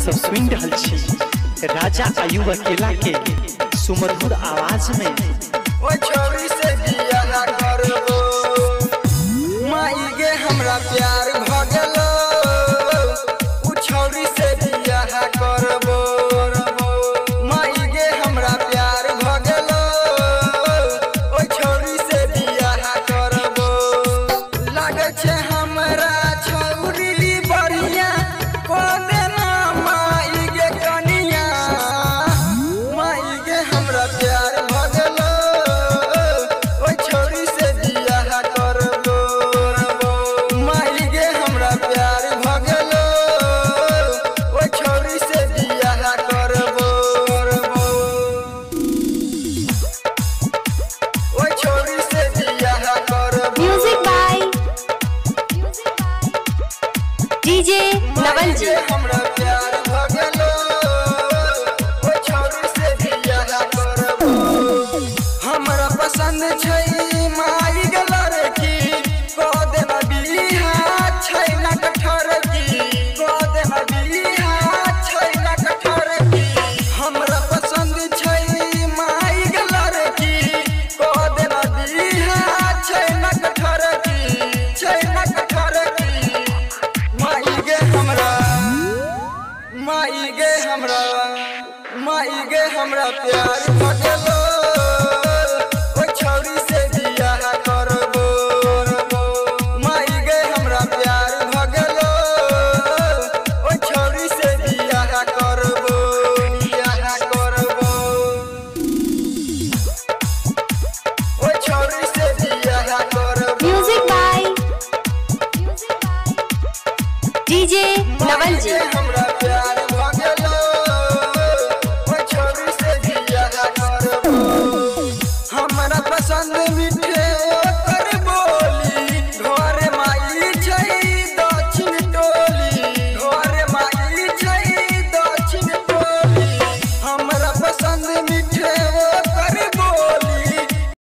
सब सुन रहल छी राजा आयुब अकेला के सुमधुर आवाज में। ओ छोरी से बियाह करबो माई गे हमरा प्यार भ गेलो, उ छोरी से बियाह करबो माई गे हमरा प्यार भ गेलो, ओ छोरी से बियाह करबो। लागे छे हमरा छोरी बढ़िया को देना माई गे कनिया, माई गे हमरा प्यार भ गेलो, ओ छोरी से बियाह करबो माई गे हमरा प्यार भ गेलो, ओ छोरी से बियाह करबो, ओ छोरी से बियाह करबो। म्यूजिक बाय डीजे नवल जी। हमरा प्यार भ गेलो, ओ छोरी से बियाह करबो। हमरा पसंद छै माई गे लड़की, को देना बियाह छै ना कठोर की, को देना बियाह छै ना कठोर की। हमरा पसंद छै माई गे लड़की, को देना बियाह छै ना कठोर की, छै ना कठोर की। माई गे हमरा, माई गे हमरा, माई गे हमरा प्यार भ गेलो, ओ छोरी से बियाह करबो माई गे हमरा प्यार भ गेलो, ओ छोरी से बियाह करबो, बियाह करबो, ओ छोरी से बियाह करबो। म्यूजिक बाय डीजे नवल जी। हमरा